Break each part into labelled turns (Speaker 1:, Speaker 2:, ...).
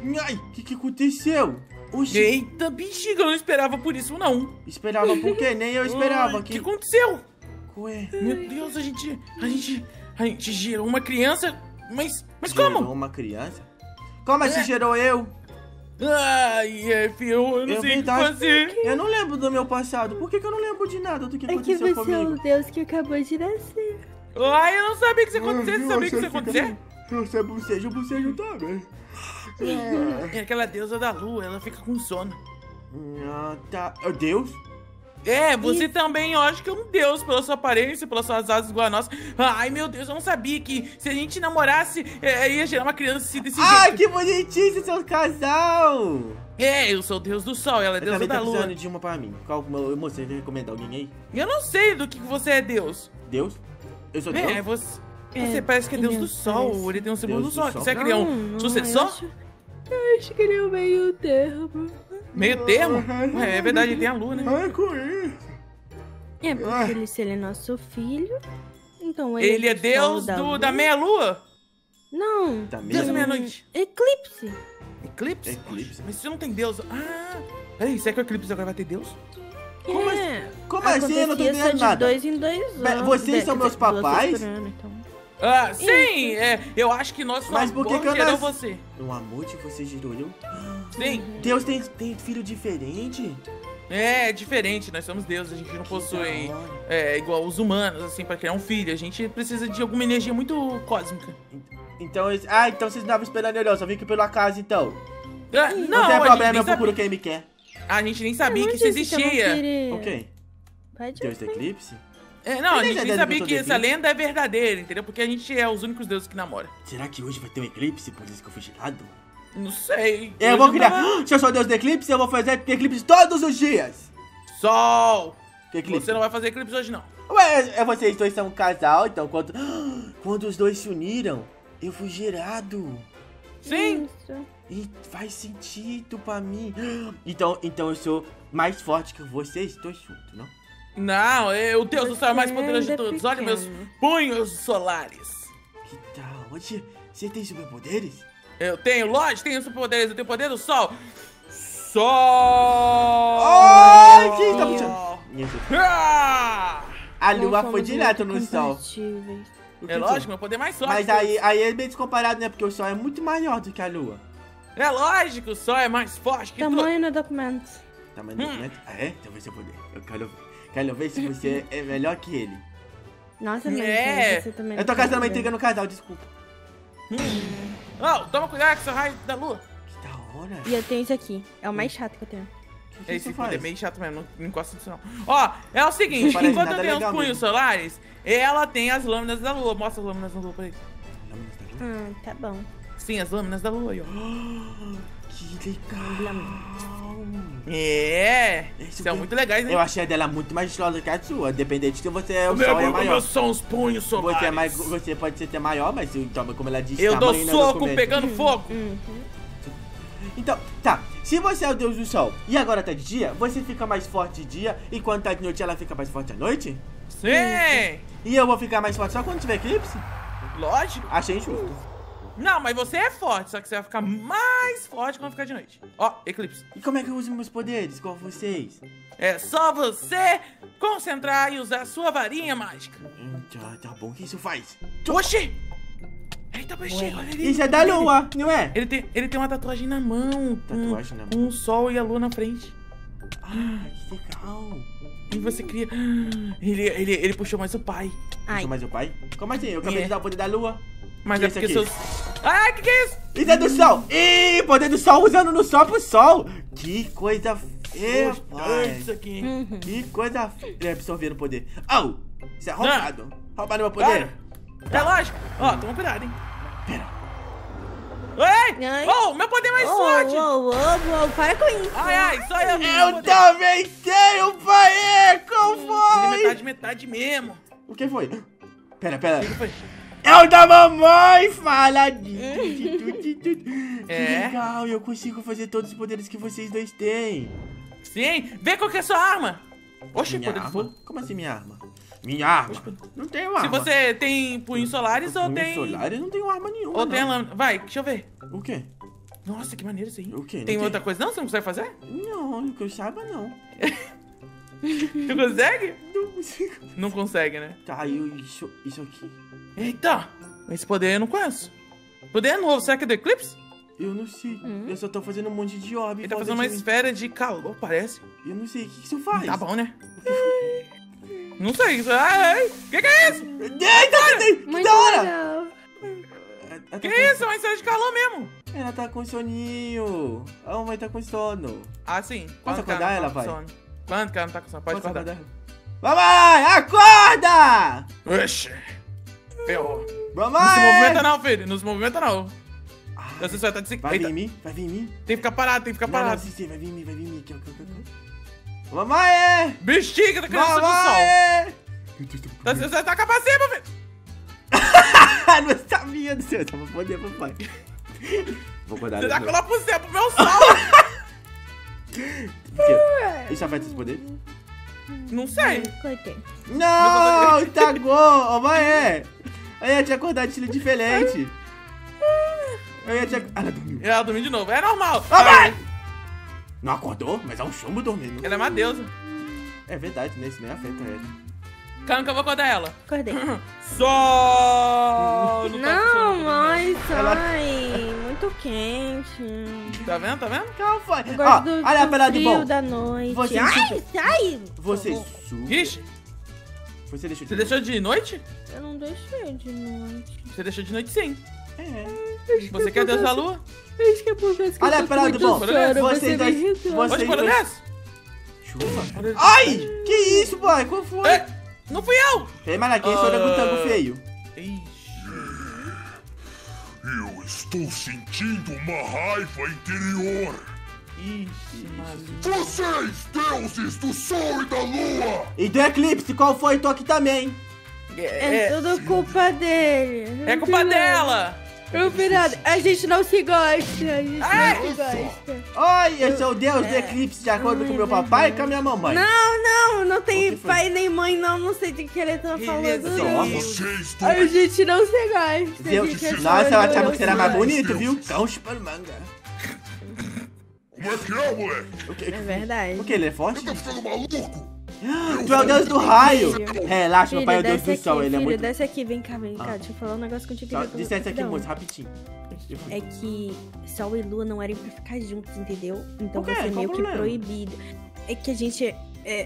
Speaker 1: Ai, o que aconteceu? Oxi,
Speaker 2: Eita, bexiga, eu não esperava por isso, não.
Speaker 1: esperava por quê? Nem eu esperava.
Speaker 2: O que aconteceu?
Speaker 1: Ué,
Speaker 2: Meu Deus, a gente gerou uma criança, mas
Speaker 1: gerou
Speaker 2: como?
Speaker 1: uma criança? Como assim gerou eu?
Speaker 2: Ai, eu não sei o que
Speaker 1: verdade.
Speaker 2: fazer.
Speaker 1: Eu não lembro do meu passado. Por que eu não lembro de nada do que
Speaker 3: É que
Speaker 1: aconteceu
Speaker 3: você é
Speaker 1: comigo?
Speaker 3: o Deus que acabou de nascer.
Speaker 2: Ai, eu não sabia que isso ia acontecer, você sabia que isso ia acontecer?
Speaker 1: Você bocejo, bocejo também.
Speaker 2: É aquela deusa da lua, ela fica com sono.
Speaker 1: Ah, tá. Oh, Deus?
Speaker 2: É, você também, eu acho que é um deus pela sua aparência, pelas suas asas igual a nossa. Ai, meu Deus, eu não sabia que se a gente namorasse, ia gerar uma criança assim, desse
Speaker 1: Ai,
Speaker 2: jeito.
Speaker 1: que bonitinho, vocês são um casal.
Speaker 2: É, eu sou o deus do sol, ela é
Speaker 1: Eu
Speaker 2: deusa
Speaker 1: também
Speaker 2: da
Speaker 1: tô
Speaker 2: lua.
Speaker 1: precisando de uma pra mim. Qual você recomenda alguém aí?
Speaker 2: Eu não sei do que você é deus.
Speaker 1: Deus? Eu sou
Speaker 2: É,
Speaker 1: Deus?
Speaker 2: você parece que é deus do sol,
Speaker 3: parece.
Speaker 2: ele tem um símbolo do
Speaker 1: Deus do
Speaker 2: sol.
Speaker 1: sol.
Speaker 2: Você queria
Speaker 3: Não,
Speaker 2: um sucessor?
Speaker 3: eu acho que ele é o meio termo.
Speaker 2: Meio termo? Ué, é verdade, ele tem a lua, né?
Speaker 1: Ai, com isso.
Speaker 3: É, porque se ele é nosso filho, então ele
Speaker 2: Ele é
Speaker 3: do
Speaker 2: deus
Speaker 3: sol, da lua.
Speaker 2: da meia-lua?
Speaker 3: Não.
Speaker 1: Tá
Speaker 2: Deus
Speaker 1: mesmo?
Speaker 2: da meia-noite.
Speaker 3: Eclipse.
Speaker 2: Eclipse?
Speaker 1: Eclipse.
Speaker 2: Mas você não tem deus. Ah, peraí, será que o eclipse agora vai ter deus?
Speaker 1: Como
Speaker 3: É.
Speaker 1: Como assim? Eu não tô
Speaker 3: Acontecia
Speaker 1: entendendo
Speaker 3: de
Speaker 1: nada.
Speaker 3: 2 em 2 anos.
Speaker 1: vocês são meus
Speaker 3: Duas vezes
Speaker 1: papais?
Speaker 3: por ano, então.
Speaker 2: Ah, sim, eu acho que nosso
Speaker 1: Mas por que
Speaker 2: amor
Speaker 1: que eu
Speaker 2: gerou
Speaker 1: nasci?
Speaker 2: você.
Speaker 1: O amor de você gerou eu?
Speaker 2: Sim,
Speaker 1: Deus tem filho diferente?
Speaker 2: é diferente, nós somos deuses, a gente não possui igual os humanos, assim, pra criar um filho. A gente precisa de alguma energia muito cósmica.
Speaker 1: Então, então vocês não estavam esperando eu não, só vim aqui pelo acaso então.
Speaker 2: Ah,
Speaker 1: Não,
Speaker 2: não,
Speaker 1: tem
Speaker 2: a
Speaker 1: problema,
Speaker 2: gente
Speaker 1: eu
Speaker 2: nem
Speaker 1: procuro
Speaker 2: sabia,
Speaker 1: quem me quer.
Speaker 2: a gente nem sabia que
Speaker 3: Não
Speaker 2: isso
Speaker 3: disse que eu não
Speaker 2: existia.
Speaker 3: queria.
Speaker 1: Ok.
Speaker 3: Pode
Speaker 1: Deus do
Speaker 3: ir.
Speaker 1: eclipse?
Speaker 2: Não, a
Speaker 1: Tem
Speaker 2: gente nem
Speaker 1: certeza
Speaker 2: sabia
Speaker 1: que eu
Speaker 2: que
Speaker 1: sou
Speaker 2: essa
Speaker 1: eclipse?
Speaker 2: lenda é verdadeira, entendeu? Porque a gente é os únicos deuses que namoram.
Speaker 1: Será que hoje vai ter um eclipse, por isso que eu fui gelado?
Speaker 2: Não sei.
Speaker 1: Eu vou
Speaker 2: não
Speaker 1: criar.
Speaker 2: tava-
Speaker 1: Se eu sou Deus do eclipse, eu vou fazer eclipse todos os dias.
Speaker 2: Sol!
Speaker 1: Que eclipse?
Speaker 2: Você não vai fazer eclipse hoje, não.
Speaker 1: Ué, vocês dois são um casal, então quando os dois se uniram, eu fui gerado.
Speaker 2: Sim.
Speaker 3: Isso.
Speaker 1: E faz sentido pra mim. Então eu sou mais forte que vocês dois juntos, não?
Speaker 2: Não, o Deus do céu é mais
Speaker 3: Você
Speaker 2: poderoso de
Speaker 3: ainda é
Speaker 2: todos. Olha meus
Speaker 3: pequeno.
Speaker 2: punhos solares.
Speaker 1: Que tal? Você tem superpoderes?
Speaker 2: Eu tenho, lógico, tenho superpoderes. Eu tenho o poder do sol. Sol!
Speaker 1: Ai, quem tá puxando? Isso.
Speaker 2: Ah!
Speaker 1: A
Speaker 3: Nós
Speaker 1: lua
Speaker 3: somos
Speaker 1: foi direto
Speaker 3: muito
Speaker 1: no sol.
Speaker 3: compatíveis.
Speaker 1: O que
Speaker 2: É
Speaker 1: que
Speaker 2: lógico,
Speaker 1: foi?
Speaker 2: meu poder mais forte.
Speaker 1: Mas aí é bem descomparado, né? Porque o sol é muito maior do que a lua.
Speaker 2: É lógico, o sol é mais forte que tudo.
Speaker 3: Tamanho no documento.
Speaker 1: Tamanho do documento? Ah, é? Então vai ser poder. Eu quero ver se você é melhor que ele.
Speaker 3: Nossa, mas
Speaker 2: É.
Speaker 3: você também.
Speaker 1: Eu tô causando uma intriga no casal, desculpa.
Speaker 2: Oh, toma cuidado com seu raio da lua.
Speaker 1: Que da hora.
Speaker 3: E eu tenho isso aqui. É o mais chato que eu tenho.
Speaker 1: O que
Speaker 2: Esse
Speaker 1: isso
Speaker 2: poder é
Speaker 1: faz?
Speaker 2: meio chato mesmo, não encosta nisso não. Ó, é o seguinte,
Speaker 1: Não parece
Speaker 2: enquanto
Speaker 1: nada
Speaker 2: eu tenho os
Speaker 1: legal
Speaker 2: punhos
Speaker 1: mesmo.
Speaker 2: solares, ela tem as lâminas da lua. Mostra as lâminas da lua pra ele.
Speaker 3: Tá bom.
Speaker 2: Sim, as lâminas da lua aí, ó.
Speaker 1: Que legal.
Speaker 2: Isso é muito legais, né?
Speaker 1: Eu achei a dela muito mais estilosa que a sua. Dependente de você é o
Speaker 2: Meu,
Speaker 1: sol é
Speaker 2: meu
Speaker 1: maior.
Speaker 2: são os punhos solares.
Speaker 1: Você pode ser até maior, mas então, como ela disse,
Speaker 2: Eu dou
Speaker 1: tamanho não é
Speaker 2: soco
Speaker 1: documento.
Speaker 2: pegando fogo.
Speaker 1: Então, tá. Se você é o deus do sol e agora tá de dia, você fica mais forte de dia e quando tá de noite ela fica mais forte à noite?
Speaker 2: Sim,
Speaker 1: E eu vou ficar mais forte só quando tiver eclipse?
Speaker 2: lógico.
Speaker 1: Achei injusto.
Speaker 2: Não, mas você é forte, só que você vai ficar mais forte quando ficar de noite. Ó, eclipse.
Speaker 1: E como é que eu uso meus poderes com vocês?
Speaker 2: É só você concentrar e usar a sua varinha mágica.
Speaker 1: Tá bom, o que isso faz?
Speaker 2: Oxi! Eita, bexiga, olha ali.
Speaker 1: Isso é da lua, não é?
Speaker 2: Ele tem uma tatuagem na mão.
Speaker 1: Tatuagem na mão.
Speaker 2: Com o sol e a lua na frente.
Speaker 1: Ah, que legal.
Speaker 2: E você cria... Ele puxou mais o pai.
Speaker 3: Ai.
Speaker 1: Puxa mais o pai? Como assim? Eu acabei de dar o poder da lua.
Speaker 2: Mas
Speaker 1: Que
Speaker 2: é
Speaker 1: esse
Speaker 2: porque
Speaker 1: aqui?
Speaker 2: seus... Ai, que é isso?
Speaker 1: Isso é do sol! Ih, poder do sol usando no sol pro sol! Que coisa feia,
Speaker 2: Isso
Speaker 1: pai!
Speaker 2: aqui.
Speaker 1: Que coisa feia absorver o poder. Oh! Isso é roubado! Roubaram meu poder!
Speaker 2: Para. É lógico. Ó, toma cuidado, hein.
Speaker 1: Pera.
Speaker 2: Ei!
Speaker 3: Ai.
Speaker 2: Oh, meu poder mais forte!
Speaker 3: Para com isso.
Speaker 2: Ai, só eu.
Speaker 1: Eu também tenho, pai! Qual
Speaker 2: Ele
Speaker 1: foi?
Speaker 2: é metade mesmo.
Speaker 1: O que foi? Pera.
Speaker 2: O que foi?
Speaker 1: É o da mamãe! Fala! Que
Speaker 2: É?
Speaker 1: legal! Eu consigo fazer todos os poderes que vocês dois têm!
Speaker 2: Sim, vê qual que é a sua arma. Oxi,
Speaker 1: Minha
Speaker 2: poder de
Speaker 1: arma?
Speaker 2: fogo.
Speaker 1: Como assim minha arma? Minha arma? Não tenho arma.
Speaker 2: Se você tem punhos solares ou
Speaker 1: Punhos
Speaker 2: tem...
Speaker 1: solares, eu não tenho arma nenhuma,
Speaker 2: Ou tem a
Speaker 1: não.
Speaker 2: lâmina. Vai, deixa eu ver.
Speaker 1: O quê?
Speaker 2: Nossa, que maneiro isso aí.
Speaker 1: O quê? Não
Speaker 2: Tem
Speaker 1: tem?
Speaker 2: outra coisa não? Você não consegue fazer?
Speaker 1: Não, que eu saiba, não.
Speaker 2: Tu consegue?
Speaker 1: Não consigo.
Speaker 2: Não consegue, né?
Speaker 1: Tá, e isso aqui?
Speaker 2: Eita! Esse poder eu não conheço. Poder é novo, será que é do Eclipse?
Speaker 1: Eu não sei. Eu só tô fazendo um monte de orbe.
Speaker 2: Ele tá
Speaker 1: em volta
Speaker 2: fazendo uma
Speaker 1: de mim.
Speaker 2: esfera de calor, parece.
Speaker 1: Eu não sei. O que isso faz?
Speaker 2: Tá bom, né? Não sei. Ai, que é isso?
Speaker 1: Eita, que
Speaker 3: Muito
Speaker 1: da hora!
Speaker 3: legal.
Speaker 1: Ela
Speaker 2: Que
Speaker 1: tá
Speaker 2: isso? É uma esfera de calor mesmo.
Speaker 1: Ela tá com soninho. A mamãe tá com sono.
Speaker 2: Ah, sim.
Speaker 1: Posso
Speaker 2: Quando que ela
Speaker 1: acordar
Speaker 2: não
Speaker 1: ela,
Speaker 2: tá com
Speaker 1: pai?
Speaker 2: sono? Quando que ela não tá com sono? Pode
Speaker 1: Posso
Speaker 2: acordar.
Speaker 1: Mamãe, acorda!
Speaker 2: Oxi. Ferrou.
Speaker 1: Mamãe!
Speaker 2: Não se movimenta não, filho. Não se movimenta não. Você só tá de...
Speaker 1: Vai vir
Speaker 2: Eita.
Speaker 1: em mim? Vai vir em mim?
Speaker 2: Tem que ficar parado, tem que ficar
Speaker 1: Não,
Speaker 2: parado.
Speaker 1: sim, vai vir em mim, vai vir em mim. Aqui. Mamãe!
Speaker 2: Bexiga da criança do sol.
Speaker 1: Mamãe!
Speaker 2: Você tá com a cima, filho.
Speaker 1: Não sabia do céu, só pra poder, papai. Vou acordar.
Speaker 2: Você tá
Speaker 1: né?
Speaker 2: com lá pro céu, pro meu sol.
Speaker 1: Por quê? Isso afeta os poderes?
Speaker 2: Não sei.
Speaker 3: Cortei.
Speaker 1: Não, tagou! Ô, mãe! Eu ia te acordar de estilo diferente. Eu ia te acordar. Ela dormiu.
Speaker 2: Ela dormiu de novo. É normal.
Speaker 1: Mamãe! Não acordou? Mas é um chumbo dormindo.
Speaker 2: Ela é uma deusa.
Speaker 1: É verdade, né? Isso nem afeta ela.
Speaker 2: Calma que eu vou acordar ela.
Speaker 3: Acordei.
Speaker 2: Sol! Tá
Speaker 3: Não,
Speaker 2: funcionando.
Speaker 3: mãe,
Speaker 1: Ela-
Speaker 3: sai. Muito quente.
Speaker 2: Tá vendo? Tá vendo?
Speaker 1: Calma, foi.
Speaker 3: Eu
Speaker 1: Ó,
Speaker 3: gosto do,
Speaker 1: olha
Speaker 3: do
Speaker 1: pra lá de
Speaker 3: frio
Speaker 1: bom.
Speaker 3: da noite.
Speaker 1: Você
Speaker 3: Ai, sai!
Speaker 1: Você suga.
Speaker 2: Ixi,
Speaker 1: Você deixou de...
Speaker 2: você deixou de noite?
Speaker 3: Eu não deixei de noite.
Speaker 2: Você deixou de noite sim.
Speaker 1: É.
Speaker 2: Você quer Deus da lua?
Speaker 3: Acho que é por causa que
Speaker 1: Olha
Speaker 3: eu tô
Speaker 1: pra lá
Speaker 3: com
Speaker 1: de
Speaker 3: muito
Speaker 1: bom.
Speaker 3: sono,
Speaker 1: Vocês
Speaker 3: você
Speaker 1: dois...
Speaker 3: me irritou.
Speaker 2: Pode
Speaker 1: Vocês
Speaker 2: pôr
Speaker 1: dois...
Speaker 2: dessa?
Speaker 1: Chuva? Ai! Que isso, boy? Qual foi?
Speaker 2: É, não fui eu!
Speaker 1: Ei, mas aqui, esse orangotango feio.
Speaker 2: Ixi.
Speaker 4: Eu estou sentindo uma raiva interior.
Speaker 2: Ixi, maluco.
Speaker 4: Vocês, deuses do sol e da lua!
Speaker 1: E do eclipse, qual foi? Tô aqui também.
Speaker 3: É tudo culpa dele.
Speaker 2: É culpa dela!
Speaker 3: Não vi nada. A gente não se gosta. A gente não se gosta.
Speaker 1: Oi, eu sou o deus do eclipse de acordo com meu papai e com a minha mamãe.
Speaker 3: Não
Speaker 1: O
Speaker 3: tem
Speaker 1: que foi?
Speaker 3: pai nem mãe, não sei de que ele tá falando.
Speaker 2: Ele é
Speaker 3: não.
Speaker 2: Deus.
Speaker 4: Vocês
Speaker 3: A
Speaker 4: dois!
Speaker 3: gente não se gosta.
Speaker 1: Deus,
Speaker 3: a gente é
Speaker 1: nossa, ela achava que você era mais
Speaker 3: só
Speaker 1: bonito, viu? Cão chupando manga.
Speaker 4: Como é que é, moleque?
Speaker 1: O que?
Speaker 3: É verdade.
Speaker 1: O que? Ele é forte?
Speaker 4: Tá ficando maluco?
Speaker 1: Tu é o deus do raio.
Speaker 3: Filho.
Speaker 1: Relaxa, meu pai é o deus
Speaker 3: desce
Speaker 1: do sol.
Speaker 3: aqui,
Speaker 1: Ele é
Speaker 3: filho,
Speaker 1: muito...
Speaker 3: desce aqui, vem cá. Deixa eu falar um negócio contigo.
Speaker 1: Só
Speaker 3: rapidão.
Speaker 1: dissesse aqui, moço, rapidinho.
Speaker 3: É que Sol e Lua não eram pra ficar juntos, entendeu? Então
Speaker 1: Por quê?
Speaker 3: vai ser
Speaker 1: Qual
Speaker 3: meio
Speaker 1: o
Speaker 3: que
Speaker 1: problema?
Speaker 3: proibido. É que a gente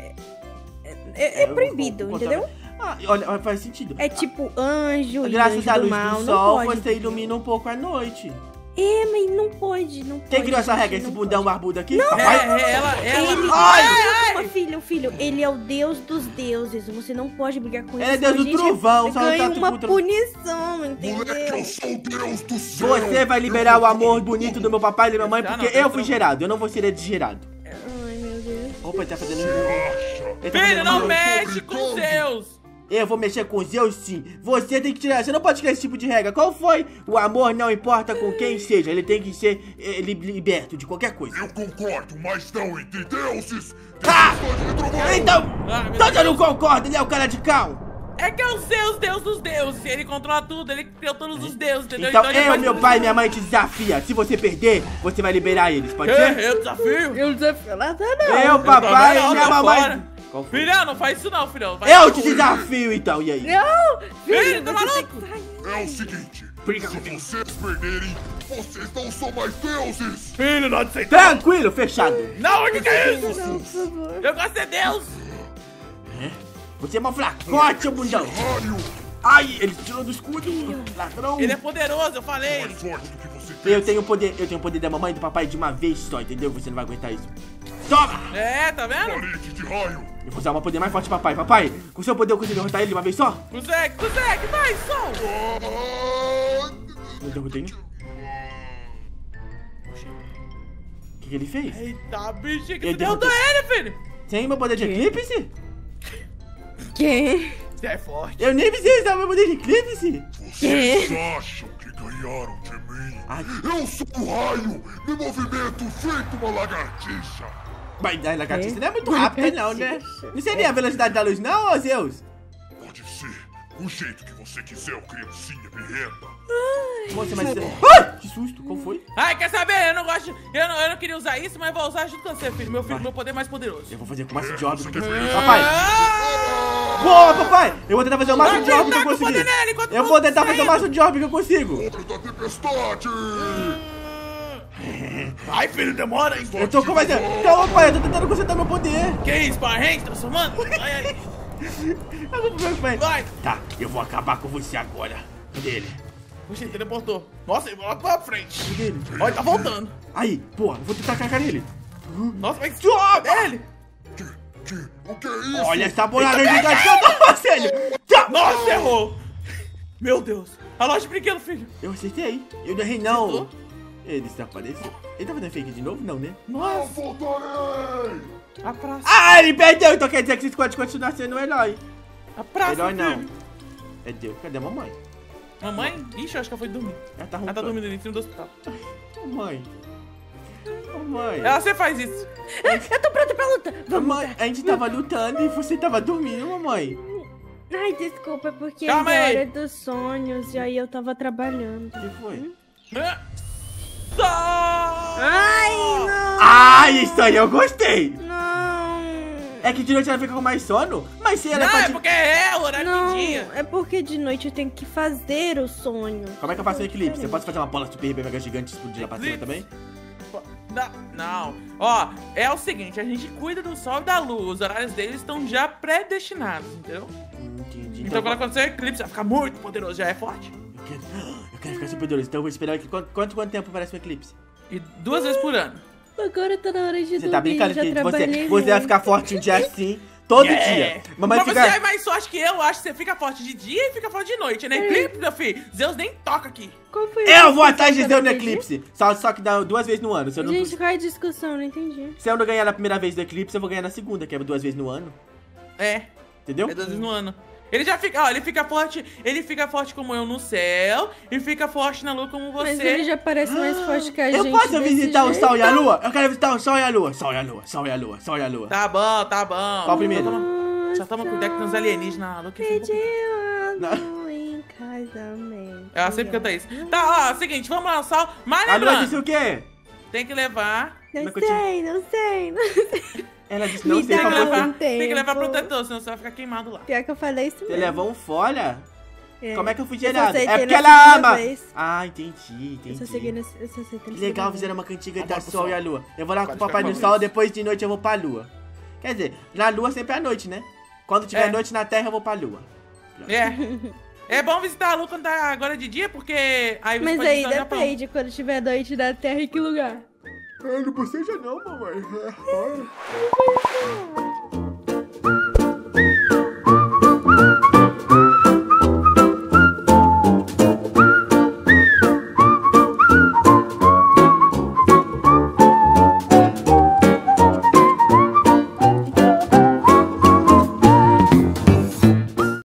Speaker 3: é proibido,
Speaker 1: eu vou
Speaker 3: entendeu?
Speaker 1: Ah, olha, faz sentido.
Speaker 3: É tipo anjo e
Speaker 1: Graças
Speaker 3: anjo
Speaker 1: à
Speaker 3: do
Speaker 1: luz
Speaker 3: mal,
Speaker 1: do
Speaker 3: não
Speaker 1: sol,
Speaker 3: pode,
Speaker 1: você
Speaker 3: entendeu?
Speaker 1: ilumina um pouco a noite.
Speaker 3: É, mas não pode, não pode.
Speaker 1: Quem criou essa
Speaker 3: gente,
Speaker 1: regra? Esse
Speaker 3: não
Speaker 1: bundão
Speaker 3: pode.
Speaker 1: barbudo aqui? Papai?
Speaker 2: Ela...
Speaker 3: Ele,
Speaker 1: Ai!
Speaker 3: filho, ele é o deus dos deuses. Você não pode brigar com
Speaker 1: Ele é
Speaker 3: isso.
Speaker 1: deus
Speaker 3: a
Speaker 1: do
Speaker 3: gente
Speaker 1: trovão, só não
Speaker 3: ganha
Speaker 1: tá
Speaker 3: uma
Speaker 1: tudo-
Speaker 3: punição,
Speaker 4: Moleque, eu
Speaker 3: entendeu?
Speaker 4: sou o deus do céu!
Speaker 1: Você vai liberar o amor bonito do meu papai e da minha mãe,
Speaker 2: Não,
Speaker 1: porque
Speaker 2: não,
Speaker 1: eu fui
Speaker 2: não.
Speaker 1: gerado. Eu não vou ser desgerado.
Speaker 3: Ai, meu Deus.
Speaker 1: Opa, ele tá fazendo...
Speaker 4: Acha?
Speaker 1: Ele tá
Speaker 2: Filho,
Speaker 1: fazendo
Speaker 2: não
Speaker 1: um-
Speaker 2: mexe com Zeus!
Speaker 1: Eu vou mexer com os Zeus sim. Você tem que tirar. Você não pode criar esse tipo de regra. Qual foi? O amor não importa com quem seja. Ele tem que ser liberto de qualquer coisa.
Speaker 4: Eu concordo, mas não entre deuses!
Speaker 1: Ah!
Speaker 4: Tempestade de trovão!
Speaker 1: Então,
Speaker 2: Ah, meu
Speaker 1: então eu
Speaker 2: Deus.
Speaker 1: não concordo. Ele é o cara de cal.
Speaker 2: É que é o Zeus, deus dos deuses. Ele controla tudo, ele criou todos os deuses, entendeu?
Speaker 1: Então
Speaker 2: ele
Speaker 1: eu,
Speaker 2: faz
Speaker 1: meu
Speaker 2: tudo.
Speaker 1: pai e minha mãe te desafia. Se você perder, você vai liberar eles. Pode ser?
Speaker 2: Eu desafio.
Speaker 3: Eu não desafio nada, não.
Speaker 1: Eu, papai
Speaker 2: também não,
Speaker 1: e minha
Speaker 2: tô
Speaker 1: mamãe.
Speaker 2: fora.
Speaker 1: Qual foi?
Speaker 2: Filhão, não faz isso não, filhão. Vai
Speaker 1: Eu
Speaker 2: dar
Speaker 1: te
Speaker 2: ruim.
Speaker 1: desafio então. E aí?
Speaker 3: Não!
Speaker 2: Filho, tá
Speaker 3: você
Speaker 2: maluco?
Speaker 3: tem que sair.
Speaker 4: É o seguinte,
Speaker 1: Brinca
Speaker 4: se
Speaker 1: comigo.
Speaker 4: vocês perderem, vocês não são mais deuses!
Speaker 2: Filho, não aceita.
Speaker 1: Tranquilo, fechado.
Speaker 2: Não, o que é isso?
Speaker 3: Não, por favor.
Speaker 2: Eu gosto de Deus.
Speaker 1: Você é mó fracote, seu bundão.
Speaker 4: Raio,
Speaker 1: Ai, ele tirou do escudo. Ladrão.
Speaker 2: Ele é poderoso, eu falei.
Speaker 4: mais forte do que você
Speaker 1: Eu tenho o poder da mamãe e do papai de uma vez só, entendeu? Você não vai aguentar isso. Toma!
Speaker 2: É, tá vendo?
Speaker 4: Palete de raio!
Speaker 1: Eu vou usar um poder mais forte, papai. Papai, com o seu poder eu consigo derrotar ele de uma vez só?
Speaker 2: Consegue, vai, sol.
Speaker 4: Ah,
Speaker 1: Não derrotei, né? O que ele fez?
Speaker 2: Eita, bichinho, que
Speaker 1: Eu
Speaker 2: você derrotou ele, filho.
Speaker 1: Sem meu poder de eclipse?
Speaker 3: Quem?
Speaker 2: Você é forte.
Speaker 1: Eu nem precisei usar meu poder de eclipse.
Speaker 4: vocês acham que ganharam de mim?
Speaker 1: Ai.
Speaker 4: Eu sou o raio, me movimento feito uma lagartixa!
Speaker 1: Mas a lagartixa não é muito rápida, não, né? Não seria a velocidade da luz, não, ô Zeus?
Speaker 4: Pode ser, o jeito que você quiser, ô criancinha birrenta!
Speaker 1: Você vai ser... Ai, que susto, qual foi?
Speaker 2: Ai, quer saber? Eu não gosto. Eu não queria usar isso, mas vou usar junto com você, filho. Meu filho, meu poder mais poderoso.
Speaker 1: Eu vou fazer com o máximo de ordem. Papai! Boa, papai! Eu vou tentar fazer o máximo de ordem que eu conseguir. Eu vou tentar fazer o máximo de ordem que eu consigo.
Speaker 4: Obra da tempestade!
Speaker 2: Ai, filho, demora, hein?
Speaker 1: Eu tô com mais... Calma, pai, eu tô tentando concentrar meu poder.
Speaker 2: Que isso, Power Ranger transformando? Ai, ai.
Speaker 1: Eu vou pro meu pai.
Speaker 2: Vai.
Speaker 1: Tá, eu vou acabar com você agora. Cadê ele?
Speaker 2: Puxa, ele teleportou. Nossa, ele volta pra frente.
Speaker 1: Cadê ele?
Speaker 2: Olha, tá voltando.
Speaker 1: Aí, porra, eu vou tentar cagar nele.
Speaker 2: Nossa, mas...
Speaker 1: Toma!
Speaker 2: Cadê ele?
Speaker 4: O que é isso?
Speaker 1: Olha essa bolada gigante que eu tô fazendo! Tá.
Speaker 2: Nossa, errou. Meu Deus. A loja de brinquedo, filho.
Speaker 1: Eu acertei. Eu não errei, não.
Speaker 2: Acertou?
Speaker 1: Ele desapareceu. Ele tá fazendo fake de novo? Não, né?
Speaker 4: Eu
Speaker 2: Nossa,
Speaker 4: voltarei!
Speaker 2: a praça.
Speaker 1: Ah, ele perdeu! Então quer dizer que esse pode continuar sendo um herói.
Speaker 2: A praça,
Speaker 1: Herói não.
Speaker 2: filho.
Speaker 1: É Deus. Cadê a mamãe?
Speaker 2: Mamãe? Ixi, eu acho que ela foi dormir.
Speaker 1: Ela tá
Speaker 2: Ela tá
Speaker 1: roncando.
Speaker 2: dormindo ali em cima do hospital.
Speaker 1: Mamãe. Mamãe.
Speaker 2: Você faz isso.
Speaker 3: Eu tô pronta pra luta. Vamos.
Speaker 1: Mamãe, a gente tava lutando e você tava dormindo, mamãe.
Speaker 3: Ai, desculpa, é porque
Speaker 2: Calma
Speaker 3: é
Speaker 2: aí.
Speaker 3: hora dos sonhos e aí eu tava trabalhando.
Speaker 1: O que foi?
Speaker 3: Ai, não.
Speaker 1: Ah, isso aí eu gostei.
Speaker 3: Não.
Speaker 1: É que de noite ela fica com mais sono? Mas se ela
Speaker 2: Não,
Speaker 1: é
Speaker 2: é
Speaker 1: pra...
Speaker 2: porque é o horário
Speaker 3: Não,
Speaker 2: de dia.
Speaker 3: é porque de noite eu tenho que fazer o sonho.
Speaker 1: Como é que eu faço o eclipse? Eu posso fazer uma bola super mega gigante e explodir lá pra cima também?
Speaker 2: Não. Ó, é o seguinte, a gente cuida do sol e da lua. Os horários deles estão já predestinados, entendeu?
Speaker 1: Entendi.
Speaker 2: Então quando acontecer o eclipse, vai ficar muito poderoso, já é forte.
Speaker 1: Eu quero ficar super poderoso, então eu vou esperar aqui. Quanto tempo parece um eclipse?
Speaker 2: E 2 vezes por ano.
Speaker 3: Agora tá na hora de dormir.
Speaker 1: Você tá brincando
Speaker 3: já
Speaker 1: que
Speaker 3: trabalhei
Speaker 1: você vai
Speaker 3: muito.
Speaker 1: ficar forte um dia assim, todo dia. Mamãe
Speaker 2: Mas
Speaker 1: fica...
Speaker 2: você é mais sorte que eu acho que você fica forte de dia e fica forte de noite, né? Eclipse, meu filho, Zeus nem toca aqui.
Speaker 3: Qual foi
Speaker 1: Eu vou
Speaker 3: a
Speaker 1: atrás de
Speaker 3: discussão
Speaker 1: Zeus
Speaker 3: que
Speaker 1: no
Speaker 3: eu perdi?
Speaker 1: eclipse. Só que dá 2 vezes no ano. Se eu, não,
Speaker 3: Gente, qual é a discussão? Não entendi.
Speaker 1: se eu não ganhar na primeira vez do eclipse, eu vou ganhar na segunda, que é 2 vezes no ano.
Speaker 2: É,
Speaker 1: Entendeu?
Speaker 2: é 2 vezes no ano. Ele já fica, ó, ele fica forte como eu no céu e fica forte na lua como você.
Speaker 3: Mas ele já parece mais forte que a gente.
Speaker 1: Eu posso
Speaker 3: desse
Speaker 1: visitar o
Speaker 3: jeito.
Speaker 1: sol e a lua? Eu quero visitar o sol e a lua. Sol e a lua, sol e a lua, sol e a lua.
Speaker 2: Tá bom, tá bom.
Speaker 1: Qual primeiro?
Speaker 2: Só toma cuidado que tem uns alienígenas na lua que fica um pouquinho.
Speaker 3: Pediu a
Speaker 1: Não.
Speaker 3: lua em casamento.
Speaker 2: Ela sempre canta isso. Tá, ó, seguinte, vamos lá, sol. Mas
Speaker 1: A lua disse
Speaker 2: lembrando,
Speaker 1: o quê?
Speaker 2: tem que levar.
Speaker 3: Não
Speaker 1: Como é que eu te-
Speaker 3: sei, não sei, não sei.
Speaker 1: Ela disse não
Speaker 3: Me
Speaker 1: sei
Speaker 3: dá
Speaker 1: pra
Speaker 3: uma
Speaker 1: você.
Speaker 3: vontade.
Speaker 2: Tem que levar
Speaker 3: Tempo.
Speaker 2: protetor, senão você vai ficar queimado lá.
Speaker 3: Pior que eu falei isso
Speaker 1: Você
Speaker 3: mesmo.
Speaker 1: levou um folha?
Speaker 3: É.
Speaker 1: Como é que eu fui
Speaker 3: Eu só
Speaker 1: gerado?
Speaker 3: aceitei
Speaker 1: É porque
Speaker 3: na
Speaker 1: ela
Speaker 3: segunda
Speaker 1: ama!
Speaker 3: vez.
Speaker 1: Ah, entendi,
Speaker 3: Eu só
Speaker 1: entendi.
Speaker 3: aceitei na
Speaker 1: Que legal, fizeram uma cantiga da
Speaker 2: Vamos pro
Speaker 1: sol
Speaker 2: sol.
Speaker 1: e a lua. Eu vou lá com o
Speaker 2: Pode
Speaker 1: papai
Speaker 2: ficar
Speaker 1: do
Speaker 2: com
Speaker 1: sol,
Speaker 2: isso.
Speaker 1: depois de noite eu vou pra lua. Quer dizer, na lua sempre é à noite, né? Quando tiver
Speaker 2: É.
Speaker 1: noite na terra, eu vou pra lua.
Speaker 2: É. É bom visitar a lua quando tá agora de dia, porque aí você
Speaker 3: Mas
Speaker 2: pode
Speaker 3: aí
Speaker 2: visitar o Japão.
Speaker 3: depende, quando tiver noite na Terra, em que lugar?
Speaker 1: Não boceja não, mamãe.